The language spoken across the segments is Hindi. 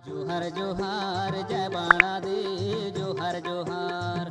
जोहार जोहार जय बाणा दे, जोहार जोहार।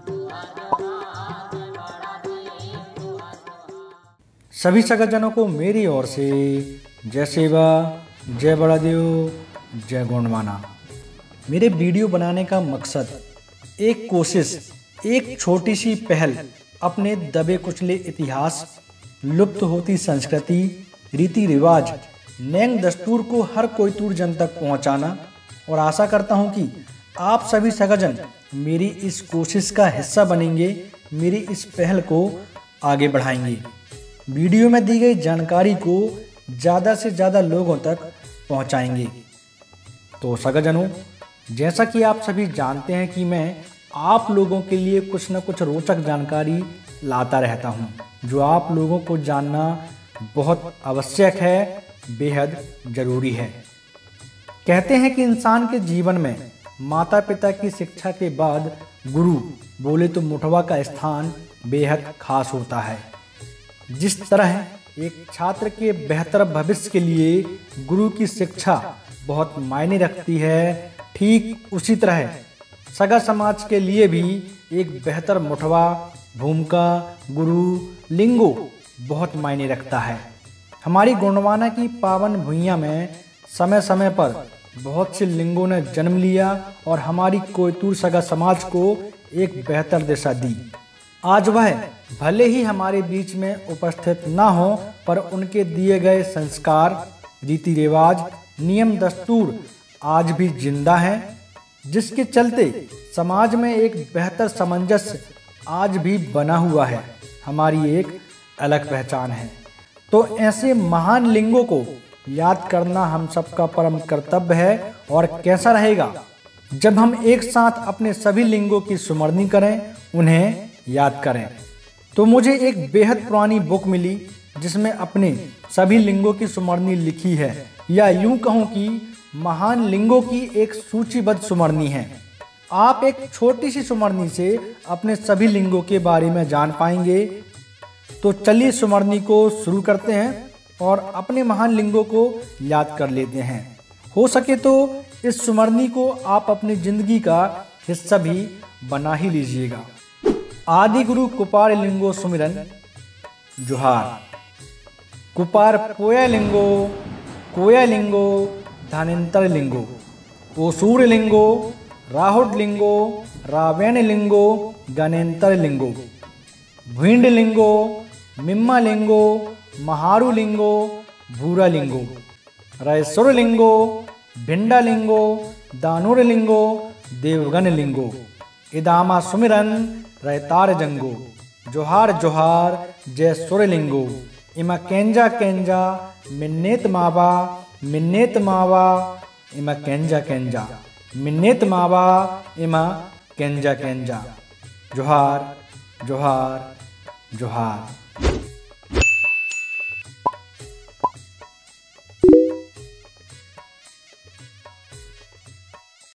सभी सगाजनों को मेरी ओर से जय सेवा, जय बड़ादेव, जय गोंडवाना। मेरे वीडियो बनाने का मकसद एक कोशिश, एक छोटी सी पहल अपने दबे कुचले इतिहास, लुप्त होती संस्कृति, रीति रिवाज, नैंग दस्तूर को हर कोई तूर जन तक पहुंचाना। और आशा करता हूं कि आप सभी सगाजन मेरी इस कोशिश का हिस्सा बनेंगे, मेरी इस पहल को आगे बढ़ाएंगे। वीडियो में दी गई जानकारी को ज़्यादा से ज़्यादा लोगों तक पहुंचाएंगे। तो सगाजनों, जैसा कि आप सभी जानते हैं कि मैं आप लोगों के लिए कुछ न कुछ रोचक जानकारी लाता रहता हूं, जो आप लोगों को जानना बहुत आवश्यक है, बेहद ज़रूरी है। कहते हैं कि इंसान के जीवन में माता पिता की शिक्षा के बाद गुरु बोले तो मुठवा का स्थान बेहद खास होता है। जिस तरह एक छात्र के बेहतर भविष्य के लिए गुरु की शिक्षा बहुत मायने रखती है, ठीक उसी तरह सगा समाज के लिए भी एक बेहतर मुठवा, भूमिका, गुरु, लिंगो बहुत मायने रखता है। हमारी गोंडवाना की पावन भुइयां में समय समय पर बहुत से लिंगों ने जन्म लिया और हमारी कोयतूर सगा समाज को एक बेहतर दिशा दी। आज वह भले ही हमारे बीच में उपस्थित ना हो, पर उनके दिए गए संस्कार, रीति रिवाज, नियम दस्तूर आज भी जिंदा हैं, जिसके चलते समाज में एक बेहतर सामंजस्य आज भी बना हुआ है। हमारी एक अलग पहचान है। तो ऐसे महान लिंगों को याद करना हम सबका परम कर्तव्य है। और कैसा रहेगा जब हम एक साथ अपने सभी लिंगों की सुमरनी करें, उन्हें याद करें। तो मुझे एक बेहद पुरानी बुक मिली जिसमें अपने सभी लिंगों की सुमरनी लिखी है, या यूं कहूं कि महान लिंगों की एक सूचीबद्ध सुमरनी है। आप एक छोटी सी सुमरनी से अपने सभी लिंगों के बारे में जान पाएंगे। तो चलिए सुमरनी को शुरू करते हैं और अपने महान लिंगों को याद कर लेते हैं। हो सके तो इस सुमरनी को आप अपनी जिंदगी का हिस्सा भी बना ही लीजिएगा। आदि गुरु कुपार लिंगो सुमिरन जोहार। कुपार पोया लिंगो धानेंतर लिंगो, ओसूर लिंगो, राहुड लिंगो, रावेण लिंगो, गणेंतर लिंगो, भुइंड लिंगो, मिम्मा लिंगो, महारू लिंगो, भूरा लिंगो, रायसुर लिंगो, भिंडा लिंगो, दानुर लिंगो, देवगन लिंगो, इदामा सुमिरन रैतार जंगो, जोहार जोहार जय सुर लिंगो, इमा केंजा केंजा मिन्नेत मावा, मिन्नेत मावा इमा केंजा केंजा, मिन्नेत मावा इमा केंजा केंजा, जोहार जोहार जोहार।